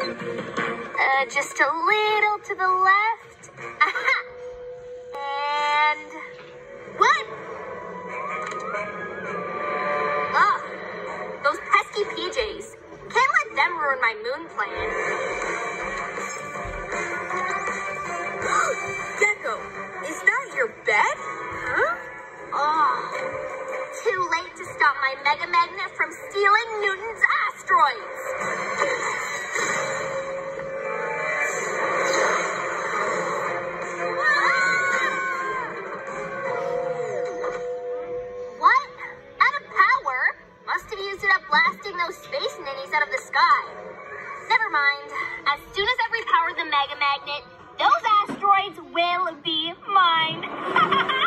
Just a little to the left. Aha! And... what? Ugh, those pesky PJs. Can't let them ruin my moon plan. Gecko, is that your bed? Huh? Oh, too late to stop my Mega Magnet from stealing Newton's asteroids. What? Out of power? Must have used it up blasting those space ninnies out of the sky. Never mind. As soon as I repower the Mega Magnet, those asteroids will be mine.